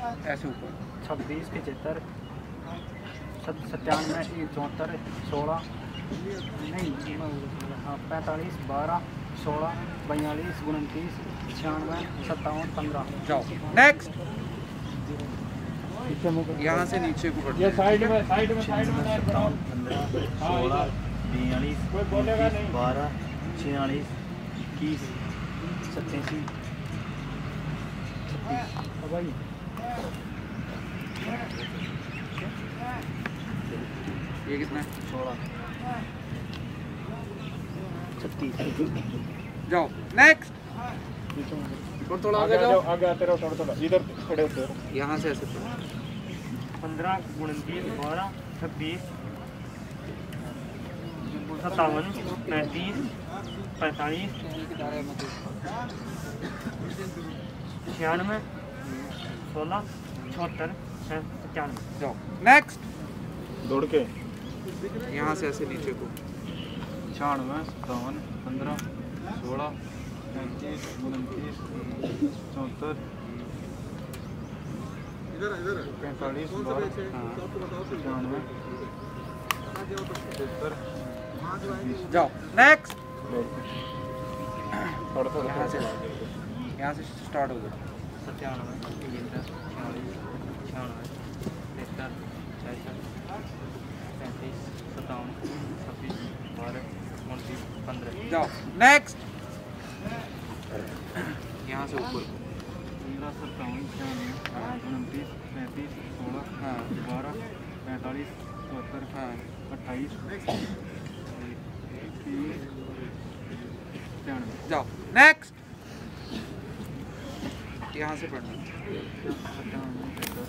ऐसे ऊपर 26 75 97 74 16 नहीं हाँ 45 12 16 42 29 96 57 15। जाओ नेक्स्ट। यहाँ से नीचे को ये साइड में 57 15 16 42 12 46 21 87 भाई ये कितना है? 16 36। जाओ नेक्स्ट। और थोड़ा आगे जाओ। आगे आते रहो थोड़ा इधर खड़े होते रहो। यहाँ से ऐसे 15 29 12 26 57 35 45 96 16 76 95। जाओ नेक्स्ट। दौड़ के यहाँ से ऐसे नीचे को 96 57 15 16 35 29 74 45 12 95 75। जाओ नेक्स्ट। थोड़ा थोड़ा यहाँ से स्टार्ट हो गया। 97 46 46 96 67 35 57 26 12 29 15। जाओ नेक्स्ट। यहाँ से ऊपर 15 57 29 35 16 हाँ 12 45 74 हाँ 28 93। जाओ नेक्स्ट। यहाँ से पढ़ना 97